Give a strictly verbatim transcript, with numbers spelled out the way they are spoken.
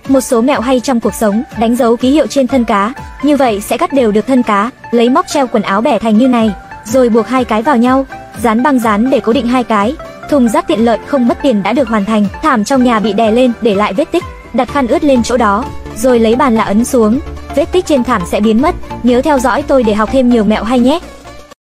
Một số mẹo hay trong cuộc sống: đánh dấu ký hiệu trên thân cá, như vậy sẽ cắt đều được thân cá. Lấy móc treo quần áo bẻ thành như này, rồi buộc hai cái vào nhau, dán băng dán để cố định hai cái. Thùng rác tiện lợi không mất tiền đã được hoàn thành. Thảm trong nhà bị đè lên để lại vết tích, đặt khăn ướt lên chỗ đó, rồi lấy bàn lạ ấn xuống, vết tích trên thảm sẽ biến mất. Nhớ theo dõi tôi để học thêm nhiều mẹo hay nhé.